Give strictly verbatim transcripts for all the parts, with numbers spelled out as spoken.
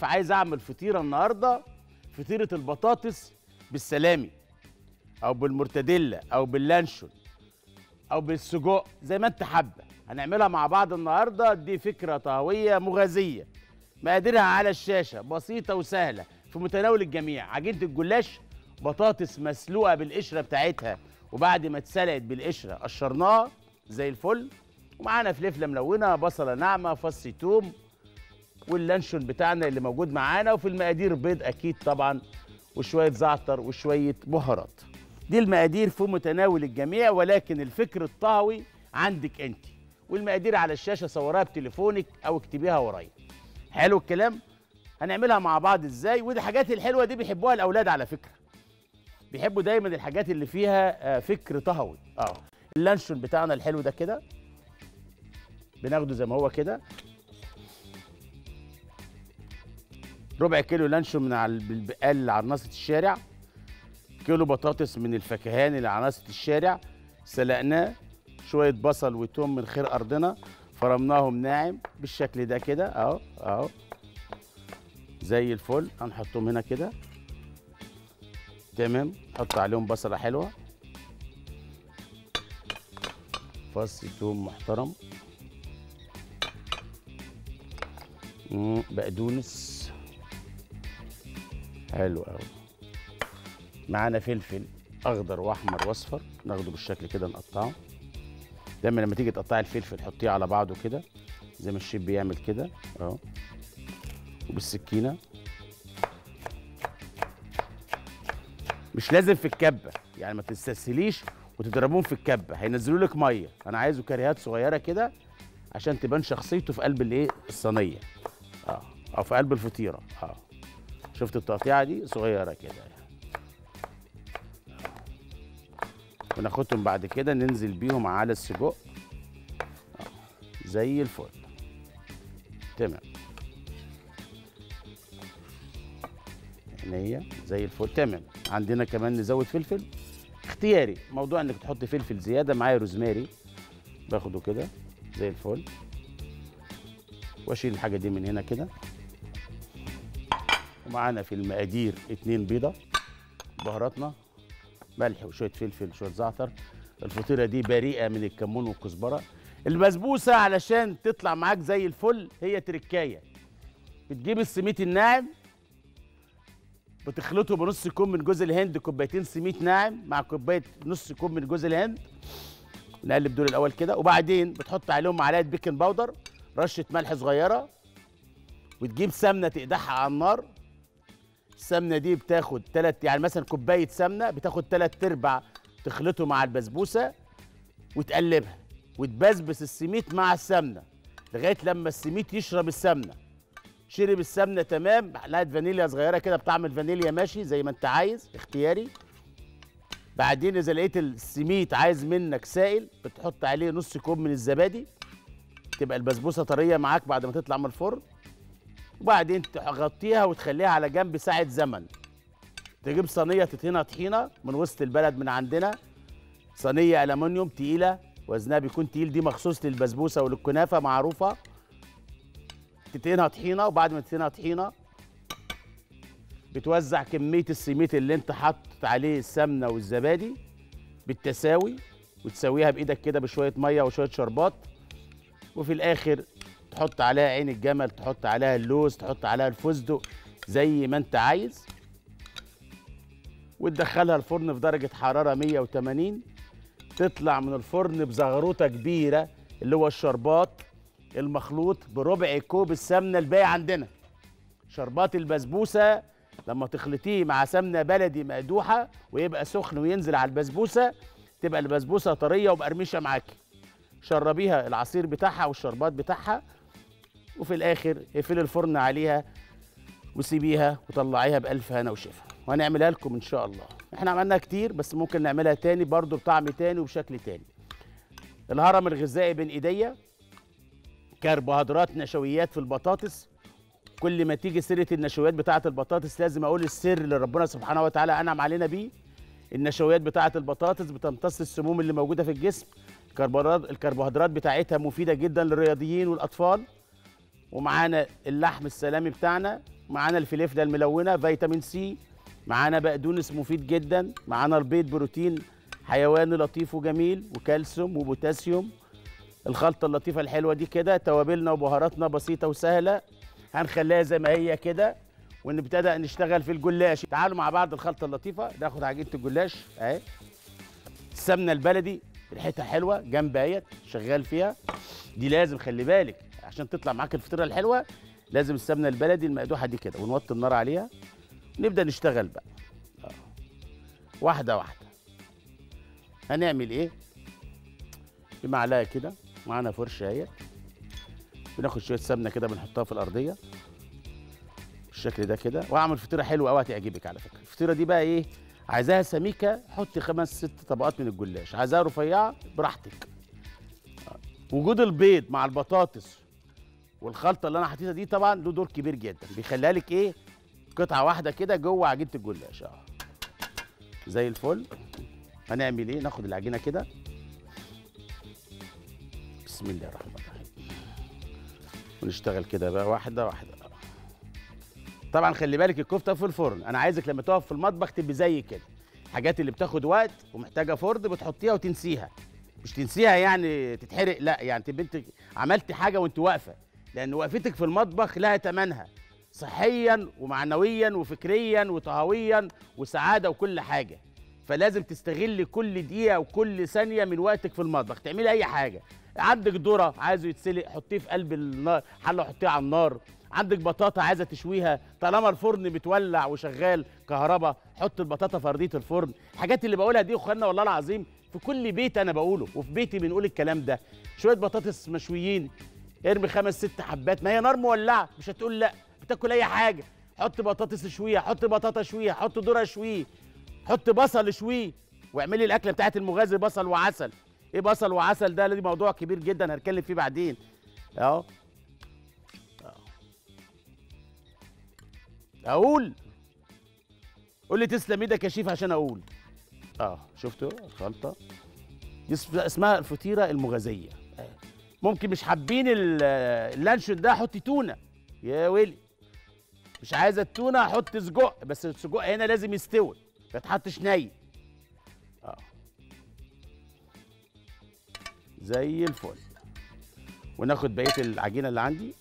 فعايز اعمل فطيره النهارده، فطيره البطاطس بالسلامي او بالمرتديلا او باللانشون او بالسجق زي ما انت حابه. هنعملها مع بعض النهارده. دي فكره طهويه مغازيه، مقاديرها على الشاشه، بسيطه وسهله في متناول الجميع. عجينه الجلاش، بطاطس مسلوقه بالقشره بتاعتها، وبعد ما اتسلقت بالقشره قشرناها زي الفل، ومعانا فلفله ملونه، بصله ناعمه، فص توم، واللانشون بتاعنا اللي موجود معانا، وفي المقادير بيض اكيد طبعا، وشويه زعتر وشويه بهارات. دي المقادير في متناول الجميع، ولكن الفكر الطهوي عندك انت، والمقادير على الشاشه، صورها بتليفونك او اكتبيها ورايا. حلو الكلام. هنعملها مع بعض ازاي؟ ودي الحاجات الحلوه دي بيحبوها الاولاد على فكره، بيحبوا دايما الحاجات اللي فيها فكر طهوي. اه اللانشون بتاعنا الحلو ده كده بناخده زي ما هو كده، ربع كيلو لانشون من على البقال اللي على ناصية الشارع، كيلو بطاطس من الفكهان اللي على ناصية الشارع، سلقناه، شوية بصل وتوم من خير أرضنا، فرمناهم ناعم بالشكل ده كده أهو أهو زي الفل. هنحطهم هنا كده تمام. نحط عليهم بصلة حلوة، فص توم محترم، بقدونس حلو قوي، معانا فلفل اخضر واحمر واصفر، ناخده بالشكل كده نقطعه. دايما لما تيجي تقطعي الفلفل حطيه على بعضه كده زي ما الشيف بيعمل كده اهو، وبالسكينه. مش لازم في الكبه، يعني ما تستسهليش وتضربوهم في الكبه، هينزلوا لك ميه. انا عايزه كريهات صغيره كده عشان تبان شخصيته في قلب الايه الصينيه اه او في قلب الفطيره اه. شفت التقطيعه دي صغيره كده، وناخدهم بعد كده ننزل بيهم على السجق آه. زي الفل تمام. عينيا زي الفل تمام. عندنا كمان نزود فلفل اختياري، موضوع انك تحط فلفل زياده. معايا روزماري باخده كده زي الفل، واشيل الحاجه دي من هنا كده. ومعانا في المقادير اتنين بيضه، بهاراتنا ملح وشويه فلفل وشويه زعتر. الفطيره دي بريئه من الكمون والكزبره. البسبوسه علشان تطلع معاك زي الفل هي تركايه، بتجيب السميد الناعم بتخلطه بنص كوب من جوز الهند، كوبايتين سميد ناعم مع كوبايه نص كوب من جوز الهند، نقلب دول الاول كده، وبعدين بتحط عليهم معلقه بيكنج باودر، رشه ملح صغيره، وتجيب سمنه تقدحها على النار. السمنه دي بتاخد تلات، يعني مثلا كوبايه سمنه بتاخد تلات ارباع، تخلطه مع البسبوسه وتقلبها، وتبسبس السميد مع السمنه لغايه لما السميد يشرب السمنه. شرب السمنه تمام، معلقه فانيليا صغيره كده بطعم الفانيليا ماشي زي ما انت عايز اختياري. بعدين اذا لقيت السميد عايز منك سائل بتحط عليه نص كوب من الزبادي، تبقى البسبوسه طريه معاك بعد ما تطلع من الفرن. وبعدين تغطيها وتخليها على جنب ساعه زمن. تجيب صينيه تطحنها طحينه من وسط البلد من عندنا، صينيه الومنيوم تقيله وزنها بيكون تقيل، دي مخصوص للبسبوسه وللكنافه معروفه. تطحنها طحينه، وبعد ما تطحنها طحينه بتوزع كميه السميد اللي انت حاطط عليه السمنه والزبادي بالتساوي، وتسويها بايدك كده بشويه ميه وشويه شربات. وفي الاخر تحط عليها عين الجمل، تحط عليها اللوز، تحط عليها الفستق زي ما انت عايز، وتدخلها الفرن في درجه حراره مية وتمانين. تطلع من الفرن بزغروطه كبيره اللي هو الشربات المخلوط بربع كوب السمنه الباقي عندنا. شربات البسبوسه لما تخلطيه مع سمنه بلدي مقدوحه ويبقى سخن وينزل على البسبوسه، تبقى البسبوسه طريه ومقرمشه معاكي. شربيها العصير بتاعها والشربات بتاعها، وفي الاخر اقفلي الفرن عليها وسيبيها وطلعيها بالف هنا وشفا. وهنعملها لكم ان شاء الله. احنا عملناها كتير بس ممكن نعملها تاني برضو بطعم تاني وبشكل تاني. الهرم الغذائي بين ايديا، كربوهيدرات نشويات في البطاطس. كل ما تيجي سيره النشويات بتاعه البطاطس لازم اقول السر اللي ربنا سبحانه وتعالى انعم علينا بيه. النشويات بتاعه البطاطس بتمتص السموم اللي موجوده في الجسم. الكربوهيدرات الكربوهيدرات بتاعتها مفيده جدا للرياضيين والاطفال. ومعانا اللحم السلامي بتاعنا معانا الفلفله الملونه فيتامين سي، معانا بقدونس مفيد جدا، معانا البيض بروتين حيواني لطيف وجميل وكالسيوم وبوتاسيوم. الخلطه اللطيفه الحلوه دي كده، توابلنا وبهاراتنا بسيطه وسهله، هنخليها زي ما هي كده ونبتدأ نشتغل في الجلاش. تعالوا مع بعض الخلطه اللطيفه. ناخد عجينه الجلاش اهي، السمنه البلدي ريحتها حلوه جنب اهيت شغال فيها، دي لازم خلي بالك عشان تطلع معاك الفطيره الحلوه، لازم السمنه البلدي المقدوحه دي كده، ونوطي النار عليها نبدا نشتغل بقى. آه. واحده واحده. هنعمل ايه؟ بمعلقه كده، معانا فرشه اهي، بناخد شويه سمنه كده بنحطها في الارضيه بالشكل ده كده، واعمل فطيره حلوه قوي هتعجبك على فكره. الفطيره دي بقى ايه؟ عايزاها سميكه حطي خمس ست طبقات من الجلاش، عايزاها رفيعه براحتك. آه. وجود البيض مع البطاطس والخلطه اللي انا حطيتها دي طبعا له دور كبير جدا، بيخليها لك ايه؟ قطعه واحده كده جوه عجينه الجلاش. اه زي الفل. هنعمل ايه؟ ناخد العجينه كده، بسم الله الرحمن الرحيم، ونشتغل كده بقى واحده واحده. طبعا خلي بالك الكفته في الفرن، انا عايزك لما تقف في المطبخ تبقي زي كده، الحاجات اللي بتاخد وقت ومحتاجه فرن بتحطيها وتنسيها، مش تنسيها يعني تتحرق، لا يعني تبقى انت عملتي حاجه وانت واقفه، لان وقفتك في المطبخ لها ثمنها صحيا ومعنويا وفكريا وطهويا وسعاده وكل حاجه، فلازم تستغلي كل دقيقه وكل ثانيه من وقتك في المطبخ تعملي اي حاجه. عندك ذره عايزه يتسلق حطيه في قلب النار حله وحطيه على النار، عندك بطاطا عايزه تشويها طالما الفرن بتولع وشغال كهرباء حط البطاطا في ارضيه الفرن. الحاجات اللي بقولها دي اخوانا والله العظيم في كل بيت انا بقوله، وفي بيتي بنقول الكلام ده. شويه بطاطس مشويين ارمي خمس ست حبات، ما هي نار مولعه مش هتقول لا، بتاكل اي حاجه، حط بطاطس شويه، حط بطاطا شويه، حط ذره شويه، حط بصل شويه، واعملي الاكله بتاعت المغازي بصل وعسل. ايه بصل وعسل ده؟ دي موضوع كبير جدا هنتكلم فيه بعدين. اهو اقول قول لي تسلم ايدك يا شيف عشان اقول. اه شفتوا الخلطه دي اسمها الفطيره المغازيه. آه. ممكن مش حابين اللانشون ده حطي تونه يا ويلي، مش عايزه التونه حط سجق، بس السجق هنا لازم يستوي ما يتحطش ني. اه زي الفل. وناخد بقيه العجينه اللي عندي.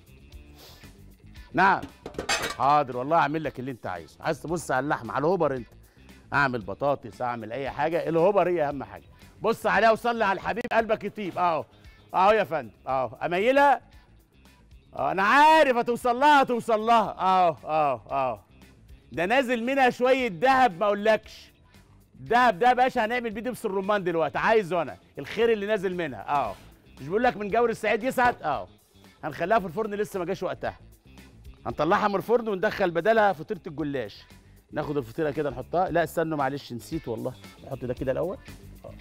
نعم حاضر والله اعمل لك اللي انت عايزه. عايز تبص على اللحمه على الهوبر انت، اعمل بطاطس اعمل اي حاجه، الهوبر هي اهم حاجه. بص عليها وصلي على الحبيب قلبك يطيب. اهو اهو يا فندم اهو اميلها. اه انا عارف هتوصل لها هتوصل لها. اهو اهو اهو ده نازل منها شويه دهب ما اقولكش. الدهب ده يا باشا هنعمل بيه دبس الرمان دلوقتي، عايزه انا الخير اللي نازل منها. اهو مش بقول لك من جور السعيد يسعد. اهو هنخليها في الفرن لسه ما جاش وقتها، هنطلعها من الفرن وندخل بدلها فطيره الجلاش. ناخد الفطيره كده نحطها. لا استنوا معلش نسيت والله، نحط ده كده الاول. اه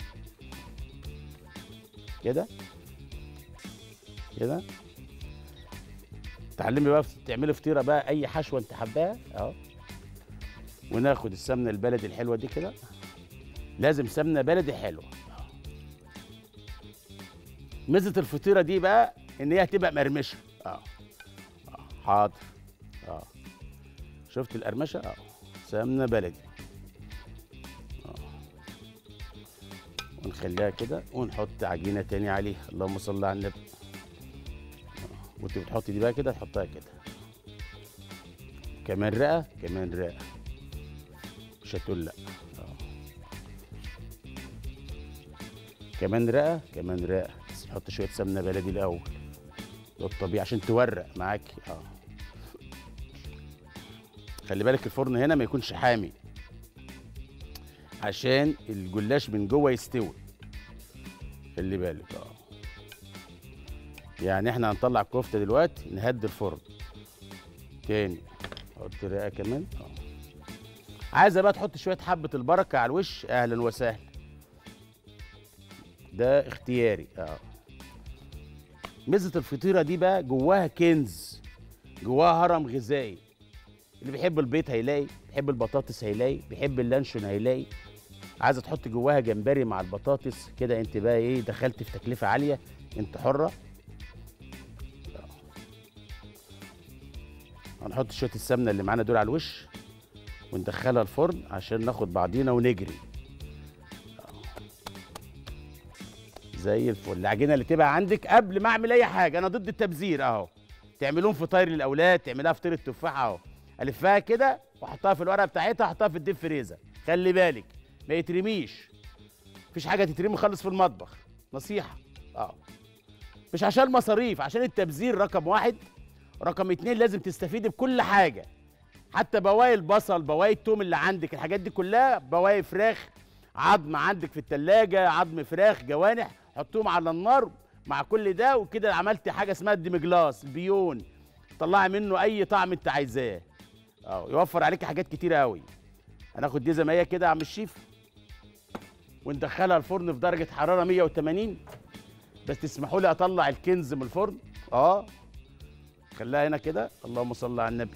كده كده. تعلمي بقى تعملي فطيره بقى اي حشوه انت حباها. اهو وناخد السمنه البلدي الحلوه دي كده، لازم سمنه بلدي حلوه. ميزه الفطيره دي بقى ان هي هتبقى مقرمشه. اه اه حاضر. اه شفت القرمشه؟ اه سمنه بلدي. اه ونخليها كده ونحط عجينه تاني عليها. اللهم صل على النبي. اه وانت بتحطي دي بقى كده تحطها كده كمان رقه كمان رقه، مش هتقول لا. اه كمان رقه كمان رقه، بس نحط شويه سمنه بلدي الاول ده الطبيعي عشان تورق معاكي. اه خلي بالك الفرن هنا ما يكونش حامي عشان الجلاش من جوه يستوي، خلي بالك. اه يعني احنا هنطلع الكفته دلوقتي نهدي الفرن تاني. حط رقه كمان. اه عايزه بقى تحط شويه حبه البركه على الوش اهلا وسهلا، ده اختياري. اه ميزه الفطيره دي بقى جواها كنز، جواها هرم غذائي. اللي بيحب البيض هيلاقي، بيحب البطاطس هيلاقي، بيحب اللانشون هيلاقي. عايزه تحط جواها جمبري مع البطاطس كده، انت بقى ايه دخلت في تكلفه عاليه، انت حره. هنحط شويه السمنه اللي معانا دول على الوش وندخلها الفرن عشان ناخد بعضينا ونجري. زي الفل. العجينه اللي تبقى عندك قبل ما اعمل اي حاجه، انا ضد التبذير اهو. تعملوهم فطاير للاولاد، تعملها فطيره تفاح اهو. الفها كده واحطها في الورقه بتاعتها، احطها في الديب فريزر. خلي بالك ما يترميش، مفيش حاجه تترمي خالص في المطبخ، نصيحه. اه مش عشان مصاريف، عشان التبذير رقم واحد. رقم اتنين لازم تستفيدي بكل حاجه، حتى بواقي البصل، بواقي التوم اللي عندك، الحاجات دي كلها، بواقي فراخ، عظم عندك في التلاجة، عظم فراخ، جوانح، حطوهم على النار مع كل ده، وكده عملت حاجه اسمها الديمجلاس البيون. طلعي منه اي طعم انت عايزاه. اه يوفر عليك حاجات كتيره قوي. هناخد دي زي ما هي كده يا عم الشيف وندخلها الفرن في درجه حراره مية وتمانين. بس تسمحوا لي اطلع الكنز من الفرن. اه خليها هنا كده. اللهم صل على النبي.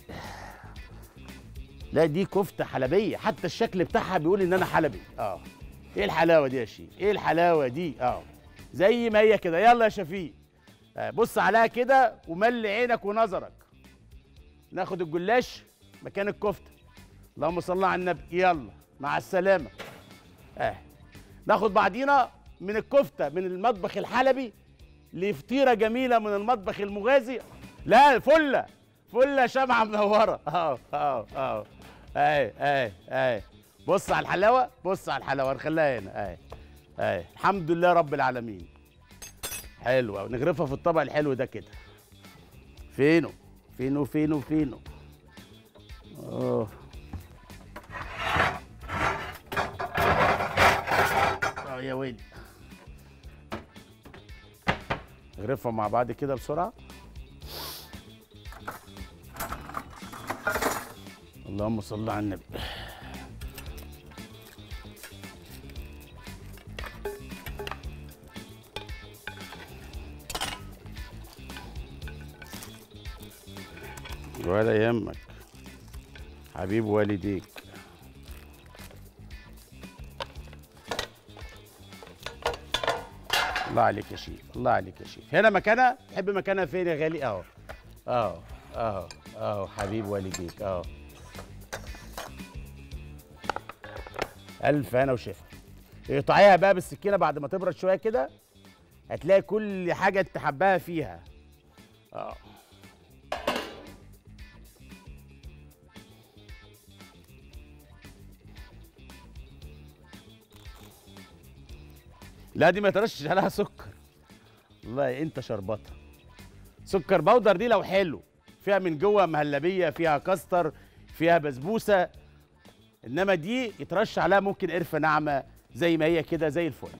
لا دي كفته حلبيه، حتى الشكل بتاعها بيقول ان انا حلبي. اه ايه الحلاوه دي يا شيف؟ ايه الحلاوه دي؟ اه زي ما هي كده. يلا يا شفيق آه بص عليها كده وملي عينك ونظرك. ناخد الجلاش مكان الكفته. اللهم صل على النبي. يلا مع السلامه. اه ناخد بعضينا من الكفته من المطبخ الحلبي لفطيره جميله من المطبخ المغازي. لا فله فله شمعه منوره. اه اه اه اهي اهي اهي. بص على الحلاوه، بص على الحلاوه. نخليها هنا اهي اهي. الحمد لله رب العالمين. حلوه. ونغرفها في الطبق الحلو ده كده. فينه فينه فينه فينه. اه اه يا ويلي. نغرفهم مع بعض كده بسرعه. اللهم صل على النبي. ولا يهمك حبيب والديك. الله عليك يا شيف، الله عليك يا شيف. هنا مكانها. تحب مكانها فين يا غالي؟ اهو اهو اهو اهو حبيب والديك اهو. الف هنا وشفا. اقطعيها بقى بالسكينه بعد ما تبرد شويه كده، هتلاقي كل حاجه انت حباها فيها. اه لا دي ما ترشش عليها سكر. والله انت شربتها. سكر بودر دي لو حلو فيها من جوه مهلبيه، فيها كاستر، فيها بسبوسه. انما دي يترش عليها ممكن قرفه ناعمه زي ما هي كده زي الفل.